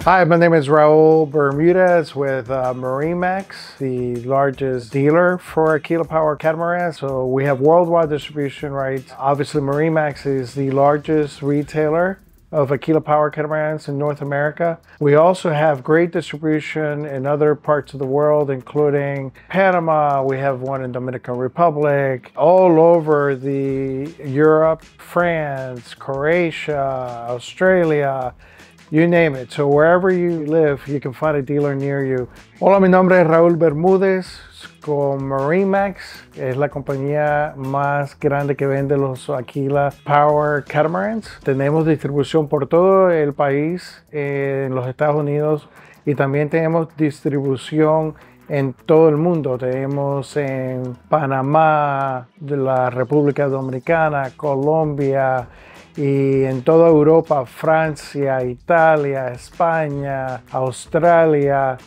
Hi, my name is Raul Bermudez with MarineMax, the largest dealer for Aquila Power catamarans. So we have worldwide distribution rights. Obviously, MarineMax is the largest retailer of Aquila Power catamarans in North America. We also have great distribution in other parts of the world, including Panama. We have one in Dominican Republic, all over the Europe, France, Croatia, Australia, you name it. So wherever you live, you can find a dealer near you. Hola, mi nombre es Raúl Bermúdez con MarineMax. Es la compañía más grande que vende los Aquila Power catamarans. Tenemos distribución por todo el país, en los Estados Unidos, y también tenemos distribución en todo el mundo. Tenemos en Panamá, de la República Dominicana, Colombia, y en toda Europa, Francia, Italia, España, Australia.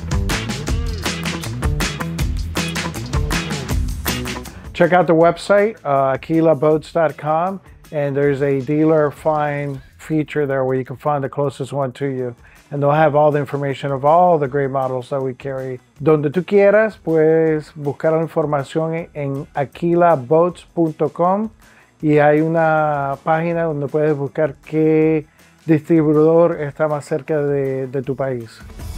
Check out the website, aquilaboats.com, and there's a dealer find feature there where you can find the closest one to you. And they'll have all the information of all the great models that we carry. Donde tú quieras, puedes buscar la información en aquilaboats.com. Y hay una página donde puedes buscar qué distribuidor está más cerca de tu país.